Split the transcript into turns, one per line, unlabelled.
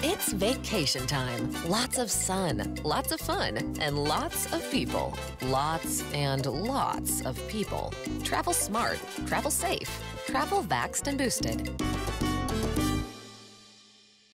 It's vacation time. Lots of sun, lots of fun, and lots of people. Lots and lots of people. Travel smart, travel safe, travel vaxxed and boosted.